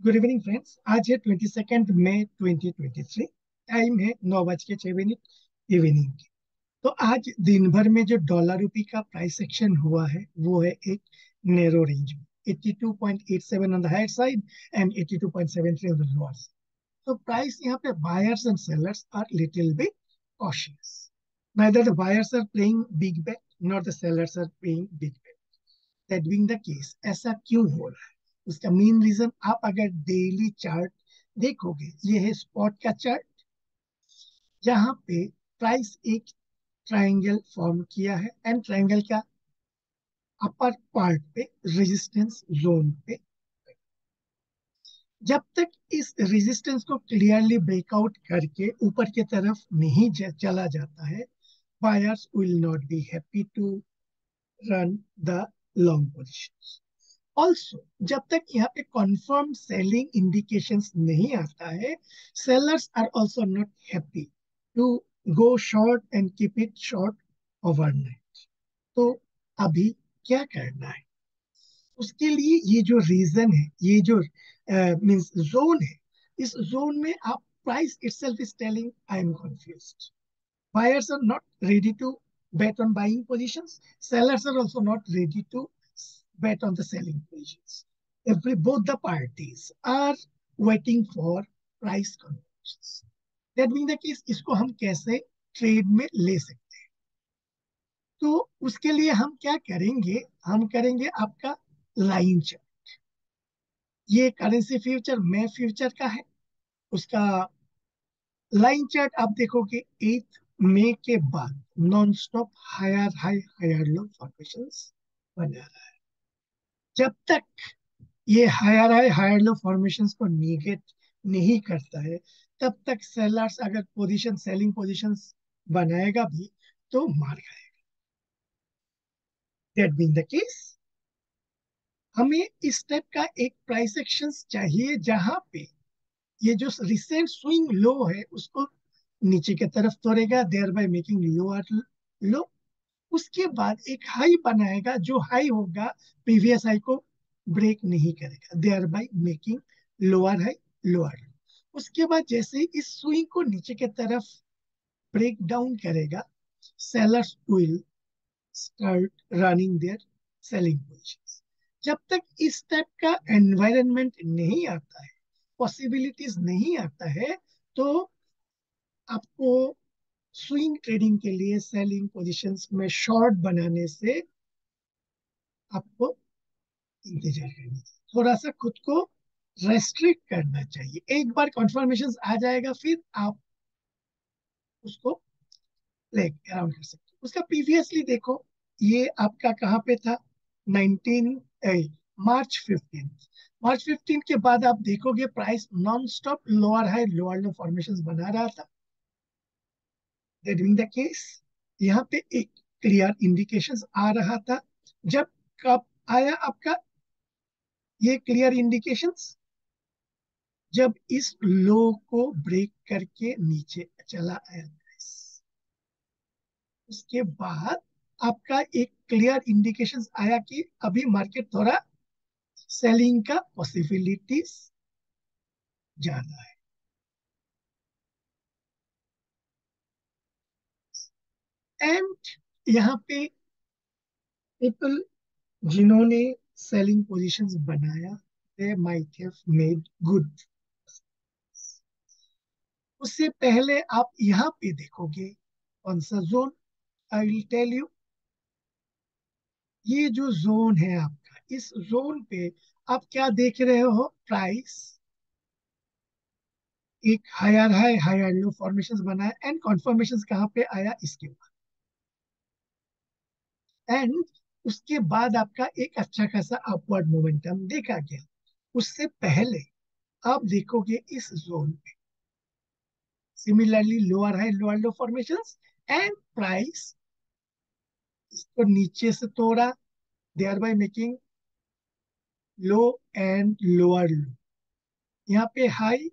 Good evening friends. आज है 22 मई 2023। Time है 9:06 इवनिंग की। तो आज दिन भर में जो डॉलर रूपी का प्राइस एक्शन हुआ है वो है एक नैरो रेंज में 82.87 on the higher side and 82.73 on the lower side. तो प्राइस यहाँ पे buyers and sellers are little bit cautious. neither the buyers are playing big bet nor the sellers are playing big bet. That being the case, ऐसा क्यों हो रहा है? उसका main reason आप अगर डेली चार्ट देखोगे, ये है स्पॉट का चार्ट जहां पे प्राइस एक ट्रायंगल फॉर्म किया है एंड ट्रायंगल का अपर पार्ट पे रेजिस्टेंस जोन पे। जब तक इस रेजिस्टेंस को क्लियरली ब्रेकआउट करके ऊपर की तरफ नहीं चला जाता है, buyers will not be happy to run the long position. Also जब तक यहाँ पे कंफर्म सेलिंग इंडिकेशंस नहीं आता है, sellers are also not happy to go short and keep it short overnight. तो अभी क्या करना है? उसके लिए ये जो रीजन है, ये जो मींस जोन है, इस जोन में आप price itself is telling I am confused. Buyers are not ready to bet on buying positions. Sellers are also not ready to bet on the selling positions. Both the parties are waiting for price conversions. That being the case, इसको हम कैसे trade में ले सकते हैं? तो उसके लिए हम क्या करेंगे? हम करेंगे आपका लाइन चार्ट। ये करेंसी फ्यूचर में फ्यूचर का है। उसका लाइन चार्ट आप देखोगे 8 मई के बाद non stop higher high higher low formations बना रहा है। जब तक ये higher high higher low formations को निगेट नहीं करता है, तब तक सेलर्स अगर पोजीशन सेलिंग पोजीशंस बनाएगा भी तो मार खाएगा। दैट बीइंग द केस, हमें इस टाइप का एक प्राइस एक्शन चाहिए जहां पे ये जो रिसेंट स्विंग लो है उसको नीचे की तरफ तोड़ेगा, thereby making lower low. उसके बाद एक हाई बनाएगा, जो हाई होगा प्रीवियस हाई को ब्रेक नहीं करेगा, thereby making lower high lower low. उसके बाद जैसे ही इस स्विंग को नीचे की तरफ ब्रेक डाउन करेगा, sellers will start running their selling positions. जब तक इस टाइप का एनवायरनमेंट नहीं आता है, पॉसिबिलिटीज नहीं आता है, तो आपको स्विंग ट्रेडिंग के लिए सेलिंग पोजीशंस में शॉर्ट बनाने से आपको इंतजार करना चाहिए। थोड़ा सा खुद को रेस्ट्रिक्ट करना चाहिए। एक बार कंफर्मेशन आ जाएगा, फिर आप उसको प्ले अराउंड कर सकते हो। उसका प्रीवियसली देखो, ये आपका कहाँ पे था? 19 मार्च 15। मार्च 15 के बाद आप देखोगे price non stop lower high lower low formation बना रहा था। दैट बीइंग द केस, यहाँ पे एक क्लियर इंडिकेशंस आ रहा था। जब कब आया आपका ये क्लियर इंडिकेशंस? जब इस लो को ब्रेक करके नीचे चला आया प्राइस, उसके बाद आपका एक क्लियर इंडिकेशंस आया कि अभी मार्केट थोड़ा सेलिंग का पॉसिबिलिटीज ज्यादा है। एंड यहाँ पे पीपल जिन्होंने सेलिंग पोजीशंस बनाया, they might have made good. उससे पहले आप यहाँ पे देखोगे कौन सा zone, I will tell you. ये जो जोन है आपका, इस जोन पे आप क्या देख रहे हो? प्राइस एक higher high higher low formations बनाया एंड कॉन्फर्मेशन कहाँ पे आया? इसके बाद। एंड उसके बाद आपका एक अच्छा खासा अपवर्ड मोमेंटम देखा गया। उससे पहले आप देखोगे इस जोन पे similarly lower high lower low formations and price इसको नीचे से तोड़ा, thereby making low and lower low. यहाँ पे हाई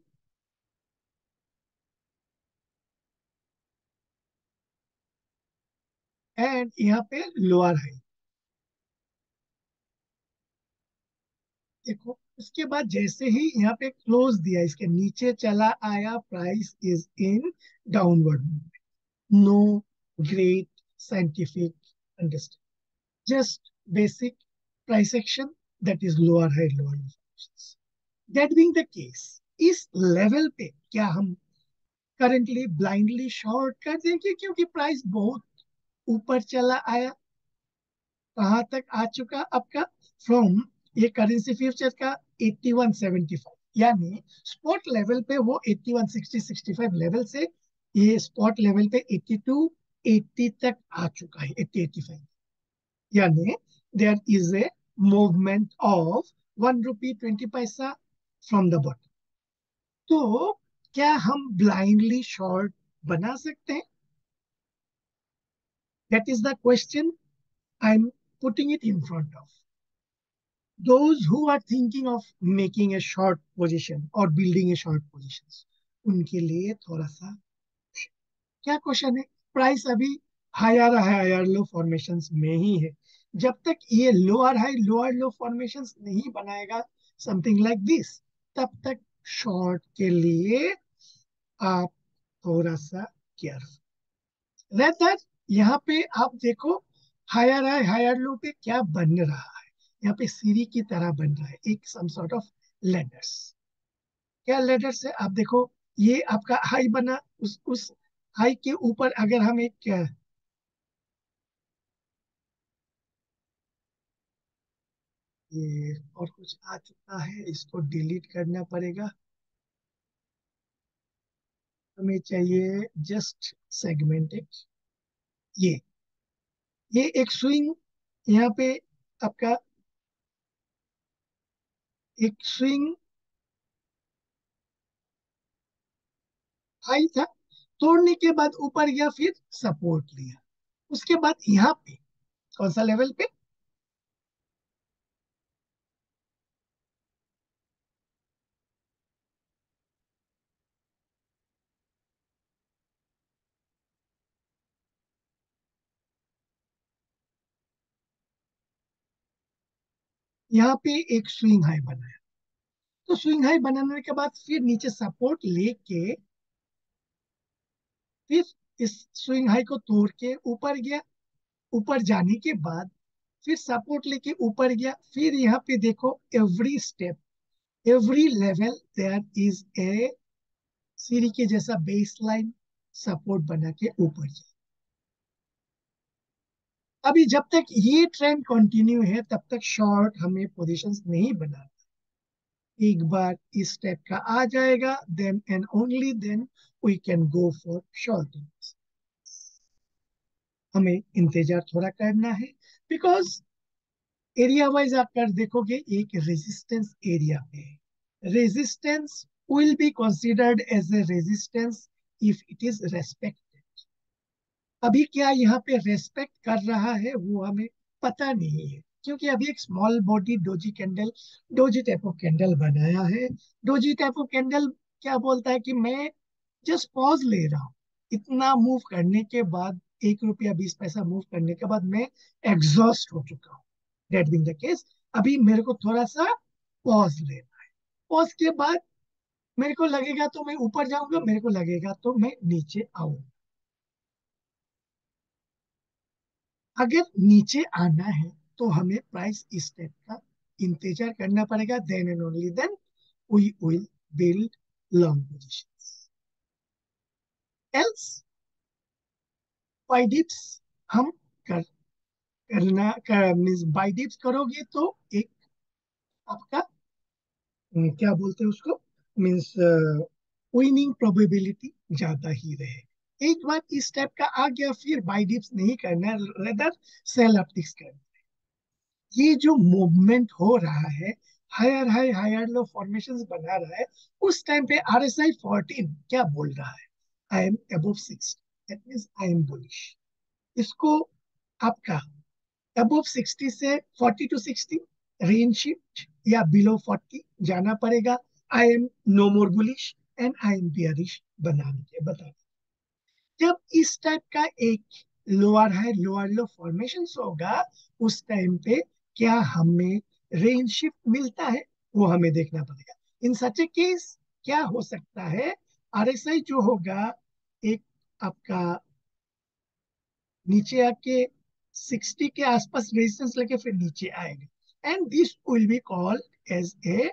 एंड यहाँ पे लोअर हाई। देखो उसके बाद जैसे ही यहाँ पे क्लोज दिया, इसके नीचे चला आया, price is in downward, no great scientific understanding, just basic price action, that is lower high lower low. That being the case, इस लेवल पे क्या हम करंटली ब्लाइंडली शॉर्ट कर देंगे, क्योंकि प्राइस बहुत ऊपर चला आया, कहाँ तक आ चुका आपका, फ्रॉम ये करेंसी फ्यूचर का 8175, यानी स्पॉट लेवल पे वो 8160 65 लेवल से ये स्पॉट लेवल पे 82 80 तक आ चुका है, 80 85, यानी there is a movement of 1 rupee 20 paisa from the bottom. तो क्या हम ब्लाइंडली शॉर्ट बना सकते हैं? That is the question I am putting it in front of those who are thinking of making a short position or building a short positions, उनके लिए थोड़ा सा क्या क्वेश्चन है। प्राइस अभी हायर लो फॉर्मेशंस में ही है, जब तक ये lower high lower low formations नहीं बनाएगा, समथिंग लाइक दिस, तब तक शॉर्ट के लिए आप थोड़ा सा केयरफुल रहता है। यहाँ पे आप देखो हायर लो पे क्या बन रहा है, यहाँ पे सीढ़ी की तरह बन रहा है, एक सम सॉर्ट ऑफ लेडर्स। क्या लेडर्स है, आप देखो, ये आपका हाई बना, उस हाई के ऊपर अगर हम एक ये और कुछ आ चुका है, इसको डिलीट करना पड़ेगा, हमें चाहिए जस्ट सेगमेंटेड, ये ये एक स्विंग, यहाँ पे आपका एक स्विंग हाई था, तोड़ने के बाद ऊपर गया, फिर सपोर्ट लिया, उसके बाद यहाँ पे कौन सा लेवल पे, यहाँ पे एक स्विंग हाई बनाया, तो स्विंग हाई बनाने के बाद फिर नीचे सपोर्ट लेके, फिर इस स्विंग हाई को तोड़ के ऊपर गया, ऊपर जाने के बाद फिर सपोर्ट लेके ऊपर गया, फिर यहाँ पे देखो every step every level there is a सीढ़ी के जैसा बेस लाइन सपोर्ट बना के ऊपर जाए। अभी जब तक ये ट्रेंड कंटिन्यू है तब तक शॉर्ट हमें पोजीशंस नहीं बना, एक बार इस स्टेप का आ जाएगा, then and only then we can go for shorting. हमें इंतजार थोड़ा करना है, बिकॉज एरिया वाइज आप कर देखोगे एक रेजिस्टेंस एरिया पे, resistance will be considered as a resistance if it is respected. अभी क्या यहाँ पे रेस्पेक्ट कर रहा है वो हमें पता नहीं है, क्योंकि अभी एक small body doji candle, doji type of candle बनाया है। डोजी टाइप ऑफ कैंडल क्या बोलता है कि मैं जस्ट पॉज ले रहा हूँ, इतना मूव करने के बाद, 1 रुपया 20 पैसा मूव करने के बाद मैं एग्जॉस्ट हो चुका हूँ। डेट बिंग द केस, अभी मेरे को थोड़ा सा पॉज लेना है, पॉज के बाद मेरे को लगेगा तो मैं ऊपर जाऊंगा, मेरे को लगेगा तो मैं नीचे आऊंगा। अगर नीचे आना है तो हमें प्राइस स्टेप का इंतजार करना पड़ेगा, then and only then we will build long positions, else buy dips हम कर मीन्स बाय डिप्स करोगे तो एक आपका क्या बोलते हैं उसको, मीन्स विनिंग प्रोबेबिलिटी ज्यादा ही रहे। एक बार इस स्टेप का आ गया, फिर बाय डिप्स नहीं करना, रेदर सेल अपटिक्स करना। ये जो मूवमेंट हो रहा है, हायर लो फॉर्मेशन बना रहा है, उस टाइम पे RSI 14 क्या बोल रहा है, I am above 60, that means I am bullish. इसको आपका अबव 60 से 40 to 60 रेंज शिफ्ट या बिलो 40 जाना पड़ेगा, I am no more bullish and I am bearish बनाने के बता। जब इस टाइप का एक lower high lower low formation होगा, उस टाइम पे क्या हमें रेंज शिफ्ट मिलता है, वो हमें देखना पड़ेगा। इन सच ए केस क्या हो सकता है, आरएसआई जो होगा एक आपका नीचे आके 60 के आसपास रेजिस्टेंस लेके फिर नीचे आएगा, and this will be called as a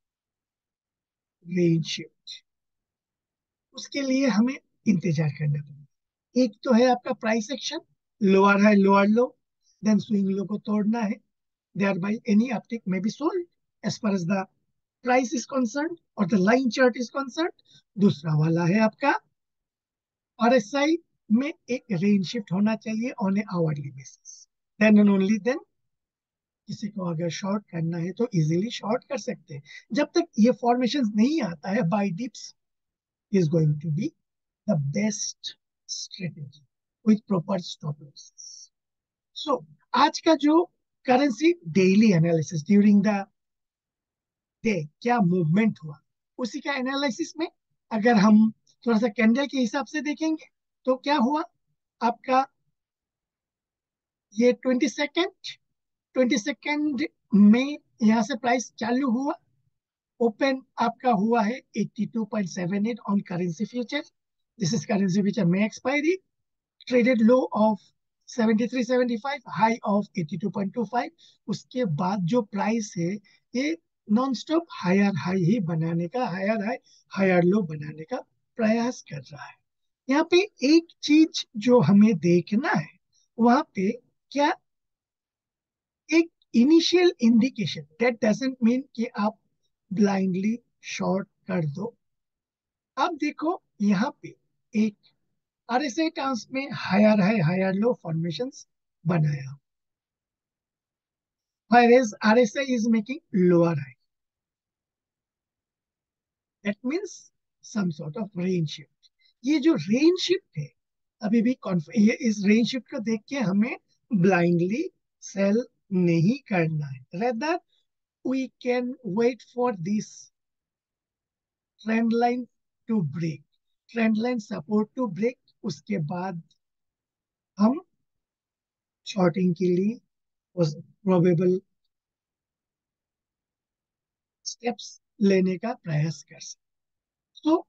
range shift. उसके लिए हमें इंतजार करना पड़ेगा। एक तो है आपका प्राइस एक्शन, लोअर है lower low, then swing low को तोड़ना है, thereby any uptick may be sold as far as the price is concerned or the line chart is concerned। दूसरा वाला है आपका आरएसआई में एक रेंज शिफ्ट होना चाहिए on a hourly basis, then and only then किसी को अगर शॉर्ट करना है तो इजीली शॉर्ट कर सकते हैं। जब तक ये फॉर्मेशन नहीं आता है, buy dips is going to be the best strategy with proper stop losses. So आज का जो currency daily analysis during the day क्या मूवमेंट हुआ, उसी का एनालिसिस में अगर हम थोड़ा सा कैंडल के हिसाब से देखेंगे तो क्या हुआ आपका, ये 22 में यहाँ से प्राइस चालू हुआ, ओपन आपका हुआ है 82.78 on currency future, this is currency future में expiry, traded low of 73.75, high of 82.25। उसके बाद जो प्राइस है ये नॉन स्टॉप हायर हाई ही बनाने का, हायर हाई हायर लो बनाने का प्रयास कर रहा है। यहाँ पे एक चीज जो हमें देखना है, वहां पे क्या एक initial indication, that doesn't mean कि आप ब्लाइंडली शॉर्ट कर दो। अब देखो यहाँ पे एक आरएसआई टर्म्स में higher high higher low formations बनाया, whereas RSI is making lower high, that means some sort of range shift। ये जो रेंज शिफ्ट है अभी भी ये इस रेंज शिफ्ट को देख के हमें ब्लाइंडली सेल नहीं करना है, rather we can wait for this trend line to break, trend line support to break, उसके बाद हम शॉर्टिंग के लिए प्रोबेबल स्टेप्स लेने का प्रयास कर सकते। तो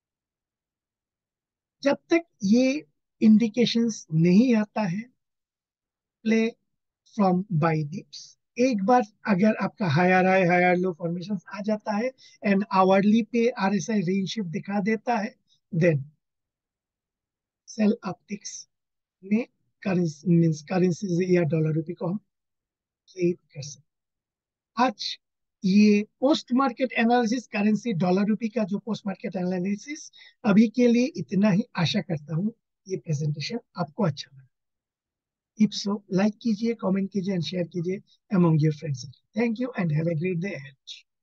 जब तक ये इंडिकेशंस नहीं आता है, प्ले फ्रॉम बाय डिप्स। एक बार अगर आपका higher high higher low formation आ जाता है एंड आवरली पे आरएसआई रेंज शिफ्ट दिखा देता है, देन सेल ऑप्टिक्स में करेंसी मींस करेंसी या डॉलर रुपए को हम ट्रेड कर सकते हैं। आज ये post market analysis currency dollar रुपए का जो पोस्ट मार्केट एनालिसिस अभी के लिए इतना ही, आशा करता हूँ ये प्रेजेंटेशन आपको अच्छा लगा। इफ सो लाइक कीजिए, कमेंट कीजिए एंड शेयर कीजिए among your friends। Thank you and have a great day ahead।